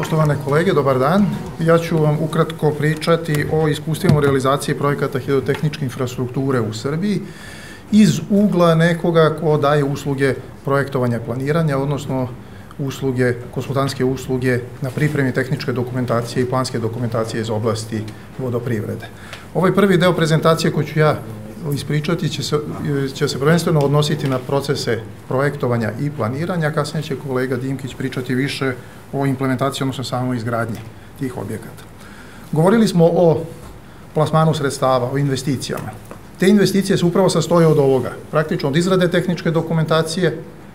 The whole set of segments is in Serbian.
Poštovane kolege, dobar dan. Ja ću vam ukratko pričati o iskustvima u realizaciji projekata hidrotehničke infrastrukture u Srbiji iz ugla nekoga ko daje usluge projektovanja i planiranja, odnosno konsultantske usluge na pripremi tehničke dokumentacije i planske dokumentacije iz oblasti vodoprivrede. Ovaj prvi deo prezentacije koju ću ja ispričati će se prvenstveno odnositi na procese projektovanja i planiranja, kasnije će kolega Dimkić pričati više o implementaciji, odnosno samoj izgradnji tih objekata. Govorili smo o plasmanu sredstava, o investicijama. Te investicije se upravo sastoje od ovoga, praktično od izrade tehničke dokumentacije,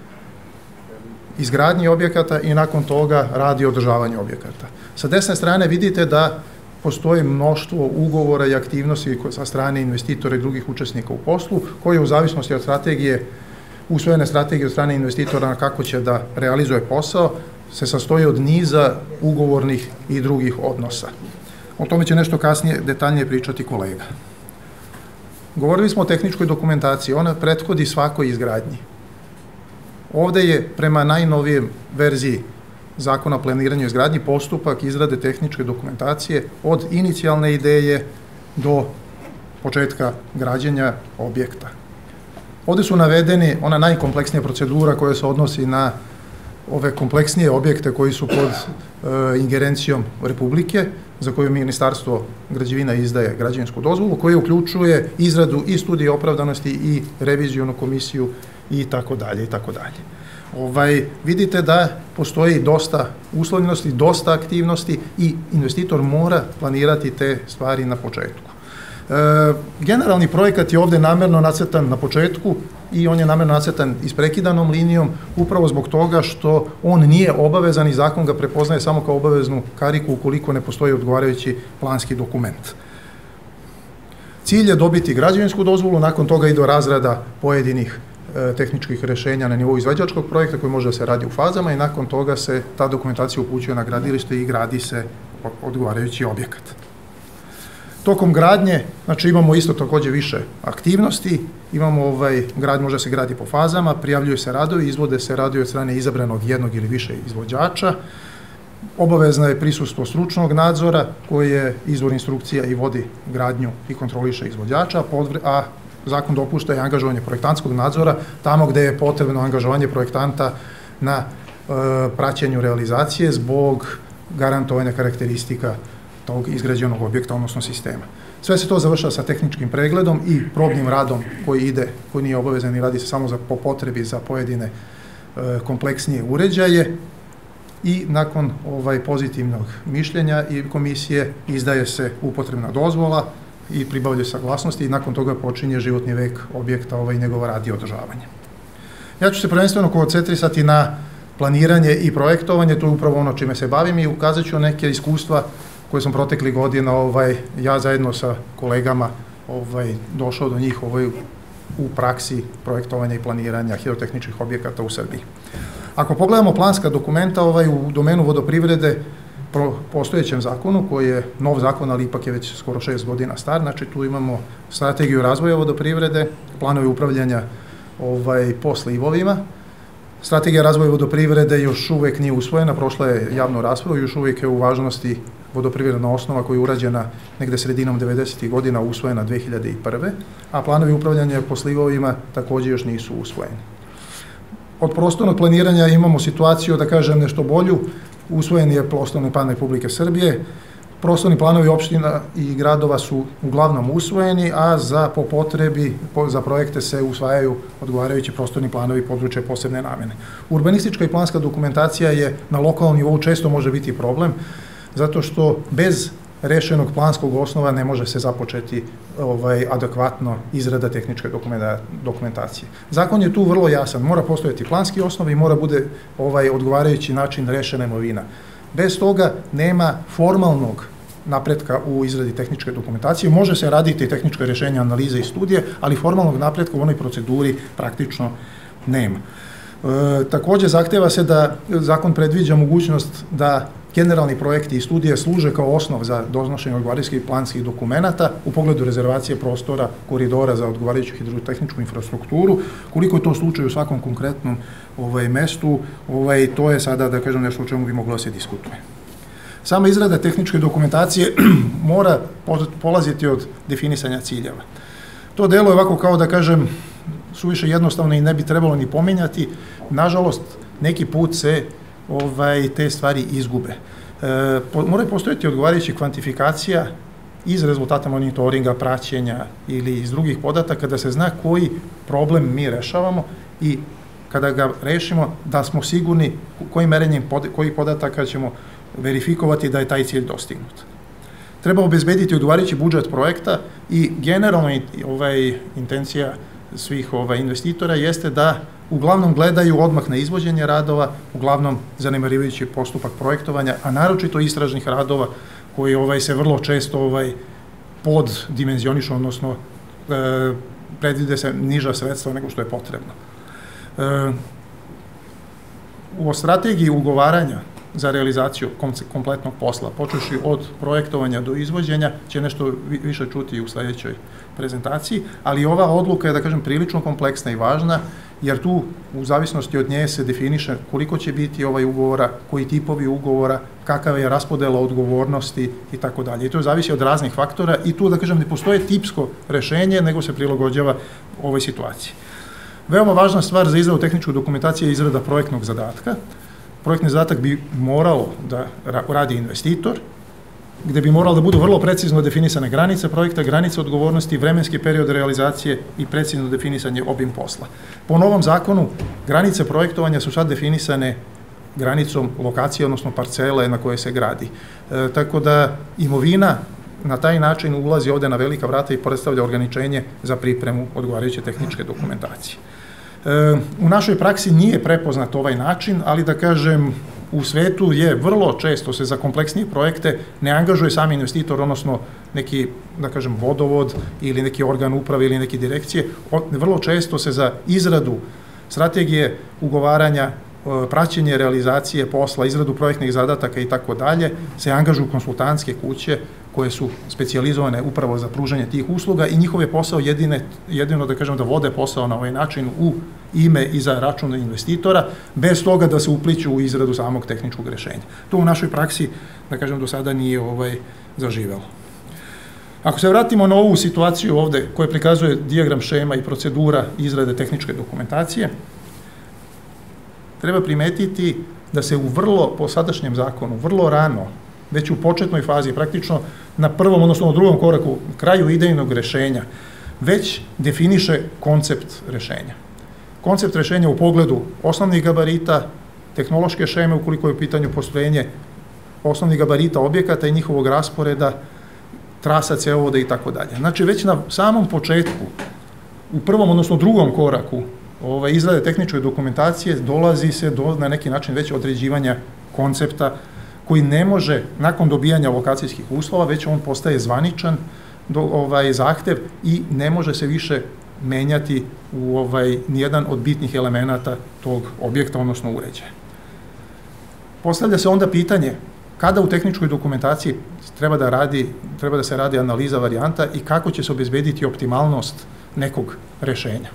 izgradnje objekata i nakon toga radi i održavanje objekata. Sa desne strane vidite da postoji mnoštvo ugovora i aktivnosti sa strane investitora i drugih učesnika u poslu, koje u zavisnosti od usvojene strategije od strane investitora kako će da realizuje posao, se sastoji od niza ugovornih i drugih odnosa. O tome će nešto kasnije detaljnije pričati kolega. Govorili smo o tehničkoj dokumentaciji, ona prethodi svakoj izgradnji. Ovde je prema najnovijem verziji Zakona o planiranju i izgradnji postupak izrade tehničke dokumentacije od inicijalne ideje do početka građenja objekta. Ovde su navedeni ona najkompleksnija procedura koja se odnosi na ove kompleksnije objekte koji su pod ingerencijom Republike, za koju Ministarstvo građevina izdaje građevinsku dozvolu, koja uključuje izradu i studije opravdanosti i revizijonu komisiju i tako dalje i tako dalje. Vidite da postoji dosta uslovljenosti, dosta aktivnosti i investitor mora planirati te stvari na početku. Generalni projekat je ovde namerno nacrtan na početku i on je namerno nacrtan isprekidanom linijom upravo zbog toga što on nije obavezan i zakon ga prepoznaje samo kao obaveznu kariku ukoliko ne postoji odgovarajući planski dokument. Cilj je dobiti građevinsku dozvolu, nakon toga ide razrada pojedinih tehničkih rešenja na nivou izvođačkog projekta koji može da se radi u fazama i nakon toga se ta dokumentacija upućuje na gradilište i gradi se odgovarajući objekat. Tokom gradnje, znači imamo isto takođe više aktivnosti, grad može se gradi po fazama, prijavljuju se radovi, izvode se radovi od strane izabranog jednog ili više izvođača, obavezno je prisustvo stručnog nadzora koji je izvor instrukcija i vodi gradnju i kontroliše izvođača, a zakon dopušta i angažovanje projektantskog nadzora tamo gde je potrebno angažovanje projektanta na praćenju realizacije zbog garantovanja karakteristika tog izgrađenog objekta, odnosno sistema. Sve se to završava sa tehničkim pregledom i probnim radom koji nije obavezan i radi se samo po potrebi za pojedine kompleksnije uređaje i nakon pozitivnog mišljenja i komisije izdaje se upotrebna dozvola i pribavljaju saglasnosti i nakon toga počinje životni vek objekta i njegova rad i održavanje. Ja ću se prvenstveno koncentrisati na planiranje i projektovanje, to je upravo ono čime se bavim i ukazat ću neke iskustva koje sam protekli godina, ja zajedno sa kolegama došao do njih u praksi projektovanja i planiranja hidrotehničkih objekata u Srbiji. Ako pogledamo planska dokumenta u domenu vodoprivrede, postojećem zakonu, koji je nov zakon, ali ipak je već skoro 6 godina star, znači tu imamo strategiju razvoja vodoprivrede, planove upravljanja po slivovima. Strategija razvoja vodoprivrede još uvek nije usvojena, prošla je javnu raspravu, još uvek je u važnosti vodoprivredna osnova koja je urađena negde sredinom 90. godina, usvojena 2001. A planovi upravljanja po slivovima takođe još nisu usvojeni. Od prostornog planiranja imamo situaciju, da kažem nešto bolju, usvojen je prostorni plan Republike Srbije, prostorni planovi opština i gradova su uglavnom usvojeni, a po potrebi za projekte se usvajaju odgovarajući prostorni planovi područja posebne namene. Urbanistička i planska dokumentacija je na lokalnom nivou često može biti problem, zato što bez rešenog planskog osnova ne može se započeti adekvatno izrada tehničke dokumentacije. Zakon je tu vrlo jasan, mora postojati planski osnov i mora bude odgovarajući način rešena imovina. Bez toga nema formalnog napretka u izradi tehničke dokumentacije, može se raditi tehničke rešenja, analize i studije, ali formalnog napretka u onoj proceduri praktično nema. Takođe, zahteva se da zakon predviđa mogućnost da generalni projekti i studije služe kao osnov za donošenje odgovarajućih planskih dokumenata u pogledu rezervacije prostora, koridora za odgovarajuću hidrotehničku infrastrukturu. Koliko je to slučaj u svakom konkretnom mestu, to je sada, da kažem, nešto o čemu bi moglo da se diskutuje. sama izrada tehničke dokumentacije mora polaziti od definisanja ciljeva. To delo je ovako kao da kažem suviše jednostavno i ne bi trebalo ni pominjati. Nažalost, neki put se te stvari izgube. Moraju postojati odgovarajući kvantifikacija iz rezultata monitoringa, praćenja ili iz drugih podataka da se zna koji problem mi rešavamo i kada ga rešimo da smo sigurni kojim merenjem kojih podataka ćemo verifikovati da je taj cilj dostignut. Treba obezbediti odgovarajući budžet projekta i generalno intencija svih investitora jeste da uglavnom gledaju odmah na izvođenje radova, uglavnom zanemarivajući postupak projektovanja, a naročito istražnih radova koji se vrlo često poddimenzionišu, odnosno predvide se niža sredstva nego što je potrebno. U strategiji ugovaranja za realizaciju kompletnog posla, počeši od projektovanja do izvođenja, će nešto više čuti u sledećoj prezentaciji, ali ova odluka je, da kažem, prilično kompleksna i važna, jer tu u zavisnosti od nje se definiše koliko će biti ugovora, koji tipovi ugovora, kakav je raspodela odgovornosti i tako dalje. I to zavisi od raznih faktora i tu, da kažem, ne postoje tipsko rešenje, nego se prilagođava ovoj situaciji. Veoma važna stvar za izradu tehničke dokumentacije je izrada projektnog zadatka. Projektni zadatak bi moralo da radi investitor, gde bi moralo da budu vrlo precizno definisane granice projekta, granice odgovornosti, vremenski period realizacije i precizno definisanje obim posla. Po novom zakonu, granice projektovanja su sad definisane granicom lokacije, odnosno parcele na koje se gradi. Tako da imovina na taj način ulazi ovde na velika vrata i predstavlja ograničenje za pripremu odgovarajuće tehničke dokumentacije. U našoj praksi nije prepoznat ovaj način, ali da kažem, u svetu je vrlo često se za kompleksnije projekte ne angažuje sami investitor, odnosno neki, da kažem, vodovod ili neki organ uprave ili neke direkcije. Vrlo često se za izradu strategije ugovaranja, praćenje realizacije posla, izradu projektnih zadataka i tako dalje, se angažuju konsultantske kuće koje su specijalizovane upravo za pružanje tih usluga i njihov je posao jedino, da kažem, da vode posao na ovaj način u ime i za račun investitora, bez toga da se upliću u izradu samog tehničkog rešenja. To u našoj praksi, da kažem, do sada nije zaživelo. Ako se vratimo na ovu situaciju ovde koja prikazuje dijagram šema i procedura izrade tehničke dokumentacije, treba primetiti da se po sadašnjem zakonu, vrlo rano, već u početnoj fazi, praktično na prvom, odnosno u drugom koraku, kraju idejnog rešenja, već definiše koncept rešenja. Koncept rešenja u pogledu osnovnih gabarita, tehnološke šeme ukoliko je u pitanju postrojenje osnovnih gabarita objekata i njihovog rasporeda, trasa cevovoda i tako dalje. Znači, već na samom početku, u prvom, odnosno drugom koraku izrade tehničke dokumentacije dolazi se do, na neki način, već određivanja koncepta koji ne može, nakon dobijanja lokacijskih uslova, već on postaje zvaničan zahtev i ne može se više menjati u nijedan od bitnih elemenata tog objekta, odnosno uređaja. Postavlja se onda pitanje kada u tehničkoj dokumentaciji treba da se radi analiza varijanta i kako će se obezbediti optimalnost nekog rešenja.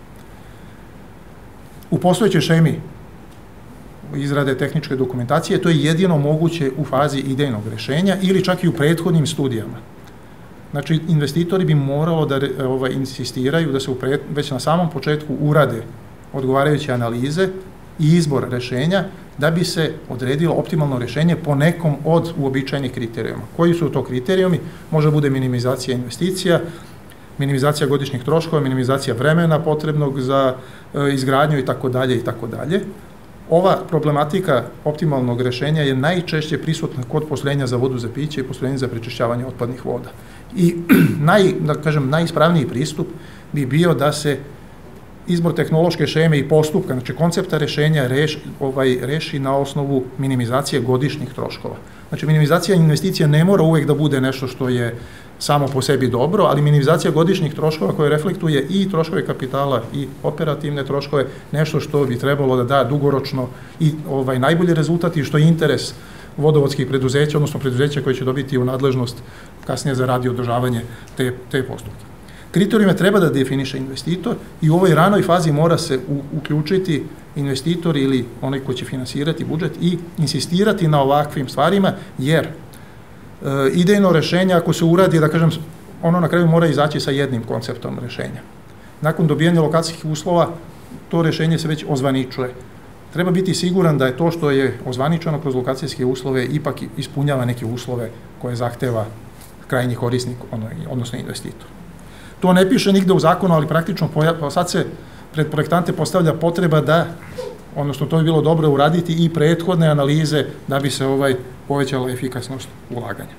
U postojećoj šemi izrade tehničke dokumentacije to je jedino moguće u fazi idejnog rešenja ili čak i u prethodnim studijama. Znači, investitori bi moralo da insistiraju da se već na samom početku urade odgovarajuće analize i izbor rešenja da bi se odredilo optimalno rešenje po nekom od uobičajenih kriterijuma. Koji su to kriterijumi? Može bude minimizacija investicija, minimizacija godišnjih troškova, minimizacija vremena potrebnog za izgradnju itd. Ova problematika optimalnog rešenja je najčešće prisutna kod postrojenja za vodu za piće i postrojenja za prečišćavanje otpadnih voda. I najispravniji pristup bi bio da se izbor tehnološke šeme i postupka, znači koncepta rešenja reši na osnovu minimizacije godišnjih troškova. Znači, minimizacija investicija ne mora uvek da bude nešto što je samo po sebi dobro, ali minimizacija godišnjih troškova koje reflektuje i troškove kapitala i operativne troškove, nešto što bi trebalo da da dugoročno i najbolji rezultat i što je interes vodovodskih preduzeća, odnosno preduzeća koje će dobiti u nadležnost kasnije za rad i održavanje te postupke. Kriterijume treba da definiše investitor i u ovoj ranoj fazi mora se uključiti investitor ili onaj ko će finansirati budžet i insistirati na ovakvim stvarima, jer idejno rešenje, ako se uradi, da kažem, ono na kraju mora izaći sa jednim konceptom rešenja. Nakon dobijanja lokacijskih uslova, to rešenje se već ozvaničuje. Treba biti siguran da je to što je ozvaničeno kroz lokacijske uslove ipak ispunjava neke uslove koje zahteva krajnji korisnik, odnosno investitor. To ne piše nigde u zakonu, ali praktično sad se pred projektante postavlja potreba da, odnosno to bi bilo dobro uraditi i prethodne analize da bi se povećala efikasnost ulaganja.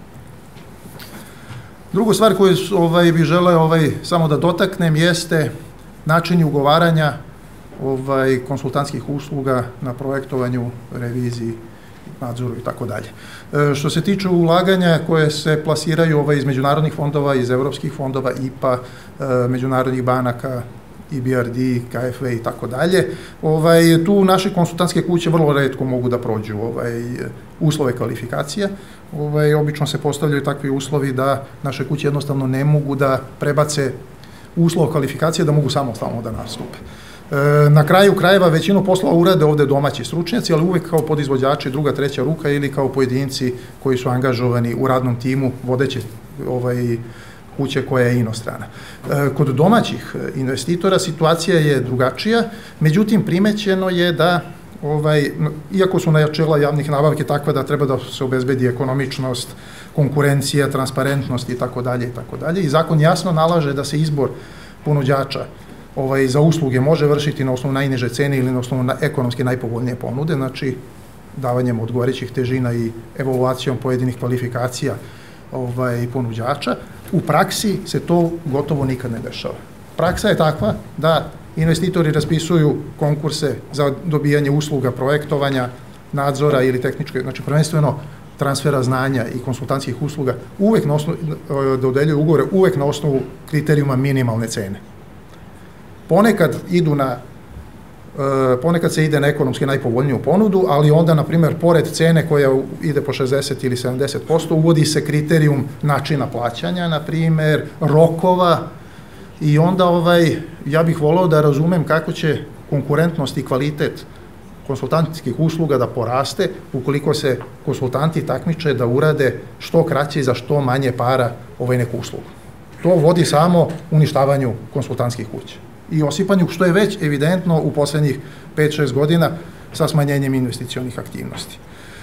Drugu stvar koju bih želeo samo da dotaknem jeste način ugovaranja konsultantskih usluga na projektovanju, reviziji, nadzoru i tako dalje. Što se tiče ulaganja koje se plasiraju iz međunarodnih fondova, iz evropskih fondova, IPA, međunarodnih banaka, IBRD, KFV i tako dalje, tu naše konsultantske kuće vrlo retko mogu da prođu uslove kvalifikacije. Obično se postavljaju takvi uslovi da naše kuće jednostavno ne mogu da prebace uslov kvalifikacije, da mogu samostalno da nastupe. Na kraju krajeva većinu poslova urade ovde domaći stručnjaci, ali uvek kao podizvođači, druga, treća ruka ili kao pojedinci koji su angažovani u radnom timu vodeće kuće koja je inostrana. Kod domaćih investitora situacija je drugačija, međutim primećeno je da, iako su načela javnih nabavke takva da treba da se obezbedi ekonomičnost, konkurencija, transparentnost i tako dalje, i zakon jasno nalaže da se izbor ponuđača za usluge može vršiti na osnovu najniže cene ili na osnovu ekonomski najpovoljnije ponude, znači davanjem odgovarajućih težina i evaluacijom pojedinih kvalifikacija ponuđača. U praksi se to gotovo nikad ne dešava. Praksa je takva da investitori raspisuju konkurse za dobijanje usluga projektovanja, nadzora ili tehničke, znači prvenstveno transfera znanja i konsultantskih usluga, uvek dodeljuju ugovore, uvek na osnovu kriterijuma minimalne cene. Ponekad se ide na ekonomski najpovoljniju ponudu, ali onda, na primjer, pored cene koja ide po 60 ili 70%, uvodi se kriterijum načina plaćanja, na primjer, rokova, i onda ja bih voleo da razumem kako će konkurentnost i kvalitet konsultantskih usluga da poraste ukoliko se konsultanti takmiče da urade što kraće i za što manje para neku uslugu. To vodi samo uništavanju konsultantskih kuća i osipanju, što je već evidentno u poslednjih 5-6 godina sa smanjenjem investicionih aktivnosti.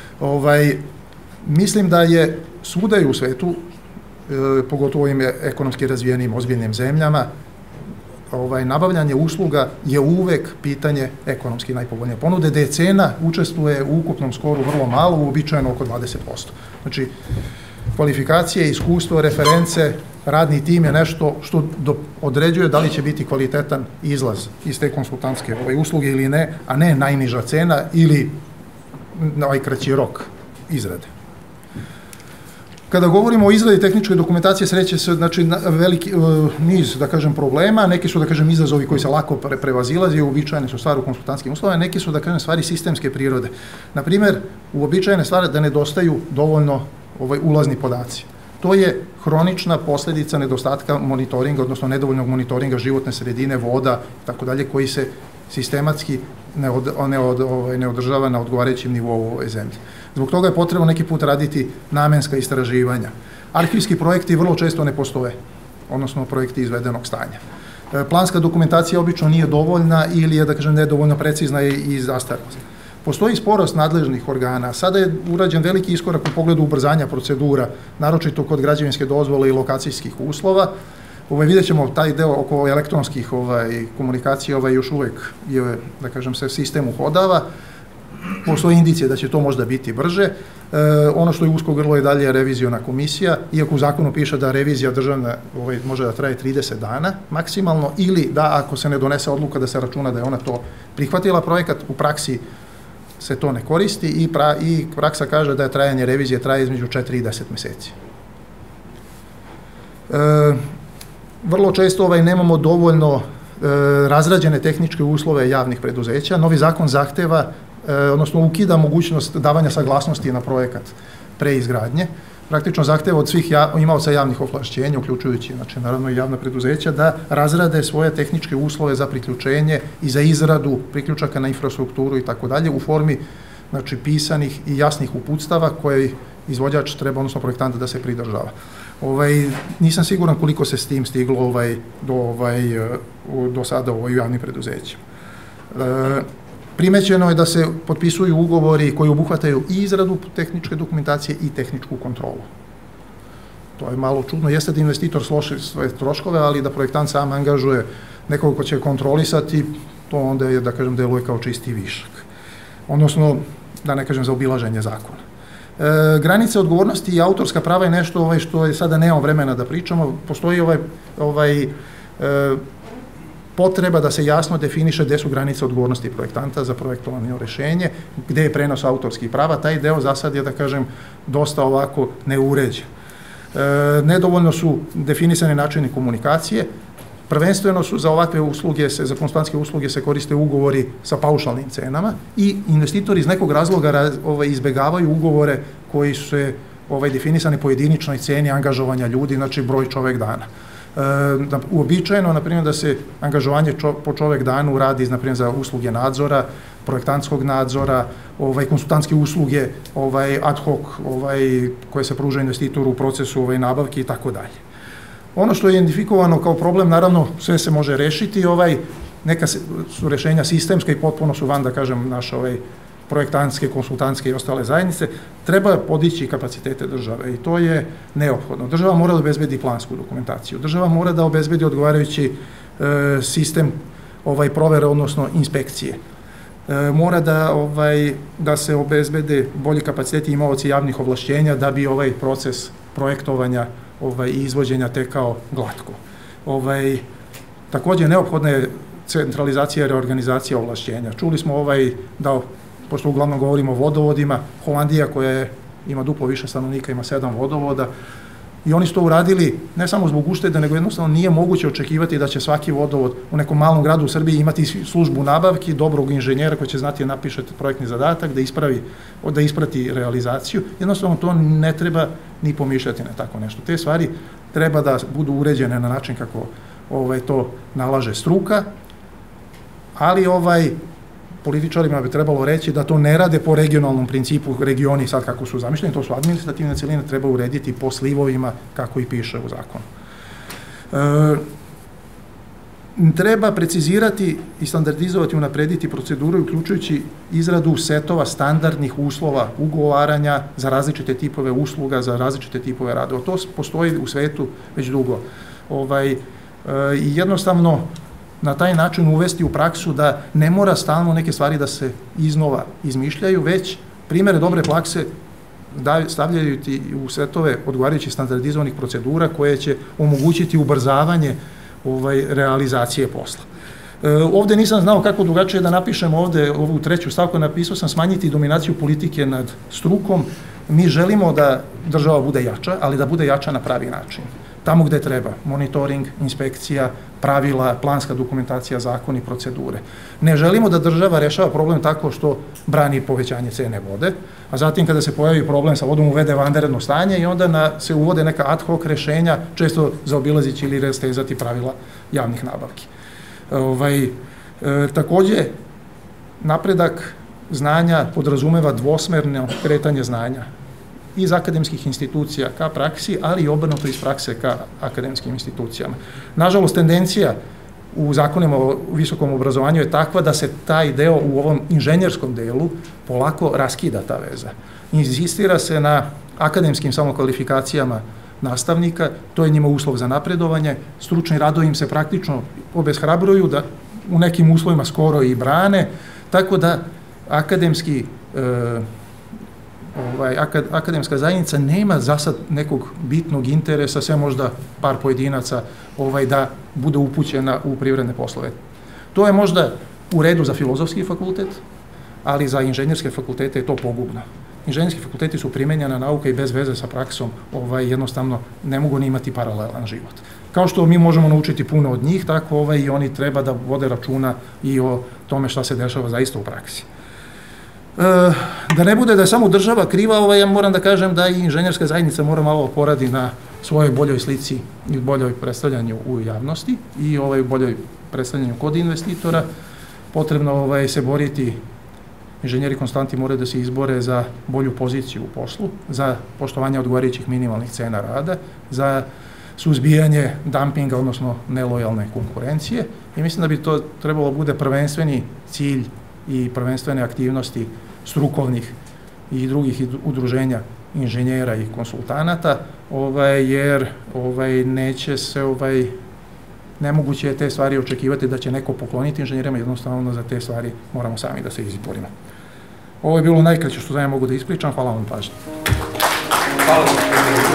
Mislim da je svuda u svetu, pogotovo ovim ekonomski razvijenim ozbiljnim zemljama, nabavljanje usluga je uvek pitanje ekonomski najpovoljnije ponude, gde je cena učestvuje u ukupnom skoru vrlo malo, uobičajeno oko 20%. Znači, kvalifikacije, iskustvo, reference, radni tim je nešto što određuje da li će biti kvalitetan izlaz iz te konsultantske usluge ili ne, a ne najniža cena ili kraći rok izrade. Kada govorimo o izradi tehničke dokumentacije, sreće se veliki niz, da kažem, problema, neki su, da kažem, izazovi koji se lako prevazilaze i uobičajene su stvari u konsultantskim uslovima, neki su, da kažem, stvari sistemske prirode. Naprimer, uobičajene stvari da nedostaju dovoljno ulazni podaci. To je hronična posledica nedostatka monitoringa, odnosno nedovoljnog monitoringa životne sredine, voda, tako dalje, koji se sistematski ne održava na odgovarajućem nivou u ovoj zemlji. Zbog toga je potrebno neki put raditi namenska istraživanja. Arhivski projekti vrlo često ne postoje, odnosno projekti izvedenog stanja. Planska dokumentacija obično nije dovoljna ili je, da kažem, nedovoljno precizna i zastarela. Postoji sporost nadležnih organa. Sada je urađen veliki iskorak u pogledu ubrzanja procedura, naročito kod građevinske dozvole i lokacijskih uslova. Vidjet ćemo taj deo oko elektronskih komunikacija još uvek je, da kažem, se sistem uhodava. Postoji indicije da će to možda biti brže. Ono što je usko grlo je dalje reviziona komisija, iako u zakonu piše da revizija državna može da traje 30 dana maksimalno, ili da ako se ne donese odluka da se računa da je ona to prihvatila projekat, u praksi se to ne koristi i praksa kaže da je trajanje revizije traje između 4 i 10 meseci. Vrlo često nemamo dovoljno razrađene tehničke uslove javnih preduzeća. Novi zakon zahteva, odnosno ukida mogućnost davanja saglasnosti na projekat pre izgradnje. praktično zahteva od svih imaoca javnih ovlašćenja, uključujući, znači, naravno i javna preduzeća, da razrade svoje tehničke uslove za priključenje i za izradu priključaka na infrastrukturu i tako dalje u formi, znači, pisanih i jasnih uputstava koje izvođač treba, odnosno projektant, da se pridržava. Nisam siguran koliko se s tim stiglo do sada u javnim preduzećima. Primećeno je da se potpisuju ugovori koji obuhvataju i izradu tehničke dokumentacije i tehničku kontrolu. To je malo čudno, jeste da investitor složi svoje troškove, ali da projektant sam angažuje nekoga ko će kontrolisati, to onda je, da kažem, deluje kao čisti višak. Odnosno, da ne kažem, za obilaženje zakona. Granice odgovornosti i autorska prava je nešto što je sada nemamo vremena da pričamo. Postoji potreba da se jasno definiše gde su granice odgovornosti projektanta za projektovano rešenje, gde je prenos autorskih prava. Taj deo za sad je, da kažem, dosta ovako neuređen. Nedovoljno su definisane načini komunikacije. Prvenstveno su za ovakve usluge, za konsultantske usluge se koriste ugovori sa paušalnim cenama i investitori iz nekog razloga izbegavaju ugovore koji su definisani po jediničnoj ceni angažovanja ljudi, znači broj čovek dana. Uobičajeno, na primjer, da se angažovanje po čovek danu radi, na primjer, za usluge nadzora, projektantskog nadzora, konsultantske usluge ad hoc koje se pruža investitoru u procesu nabavke i tako dalje. Ono što je identifikovano kao problem, naravno, sve se može rešiti, neka su rešenja sistemska i potpuno su van, da kažem, naše projektantske, konsultantske i ostale zajednice, treba podići kapacitete države i to je neophodno. Država mora da obezbedi plansku dokumentaciju, država mora da obezbedi odgovarajući sistem provere, odnosno inspekcije. Mora da se obezbede bolji kapaciteti imaoci javnih ovlašćenja da bi proces projektovanja i izvođenja tekao glatko. Takođe, neophodna je centralizacija i reorganizacija ovlašćenja. Čuli smo da, pošto uglavnom govorimo o vodovodima, Holandija koja ima duplo više stanovnika, ima 7 vodovoda, i oni su to uradili ne samo zbog uštede, nego jednostavno nije moguće očekivati da će svaki vodovod u nekom malom gradu u Srbiji imati službu nabavki, dobrog inženjera koji će znati da napiše projektni zadatak, da isprati realizaciju. Jednostavno to ne treba ni pomišljati na tako nešto. Te stvari treba da budu uređene na način kako to nalaže struka, ali političarima bi trebalo reći da to ne rade po regionalnom principu, regioni sad kako su zamišljeni, to su administrativne celine, treba urediti po slivovima kako i piše u zakonu. Treba precizirati i standardizovati, unaprediti proceduru, uključujući izradu setova standardnih uslova ugovaranja za različite tipove usluga, za različite tipove radova. To postoji u svetu već dugo. I jednostavno na taj način uvesti u praksu da ne mora stalno neke stvari da se iznova izmišljaju, već primere dobre prakse stavljaju ti u setove odgovarajućih standardizovanih procedura koje će omogućiti ubrzavanje realizacije posla. Ovde nisam znao kako drugačije da napišem ovde ovu treću stavku, napisao sam smanjiti dominaciju politike nad strukom. Mi želimo da država bude jača, ali da bude jača na pravi način. Tamo gde treba, monitoring, inspekcija, pravila, planska dokumentacija, zakoni, procedure. Ne želimo da država rešava problem tako što brani povećanje cene vode, a zatim kada se pojavi problem sa vodom uvede vanredno stanje i onda se uvode neka ad hoc rešenja, često zaobilazići ili rastezati pravila javnih nabavki. Takođe, napredak znanja podrazumeva dvosmerno kretanje znanja iz akademskih institucija ka praksi, ali i obrnuto iz prakse ka akademskim institucijama. Nažalost, tendencija u zakonima o visokom obrazovanju je takva da se taj deo u ovom inženjerskom delu polako raskida ta veza. Insistira se na akademskim samokvalifikacijama nastavnika, to je njima uslov za napredovanje, stručni radovi im se praktično obeshrabruju da u nekim uslovima skoro i brane, tako da akademska zajednica nema za sad nekog bitnog interesa, sve možda par pojedinaca da bude upućena u privredne poslove. To je možda u redu za filozofski fakultet, ali za inženjerske fakultete je to pogubno. Inženjerski fakulteti su primenjena nauka i bez veze sa praksom jednostavno ne mogu ni imati paralelan život. Kao što mi možemo naučiti puno od njih, tako i oni treba da vode računa i o tome šta se dešava zaista u praksi. Da ne bude da je samo država kriva, ja moram da kažem da i inženjerska zajednica mora malo poradi na svojoj boljoj slici i boljoj predstavljanju u javnosti i boljoj predstavljanju kod investitora. Potrebno se boriti, inženjeri konstantni moraju da se izbore za bolju poziciju u poslu, za poštovanje odgovarajućih minimalnih cena rada, za suzbijanje dumpinga, odnosno nelojalne konkurencije, i mislim da bi to trebalo bude prvenstveni cilj i prvenstvene aktivnosti strukovnih i drugih udruženja inženjera i konsultanata, jer neće se, nemoguće je te stvari očekivati da će neko pokloniti inženjerima, jednostavno za te stvari moramo sami da se izborimo. Ovo je bilo najkraće što ja mogu da ispričam, hvala vam pažnje. Hvala vam.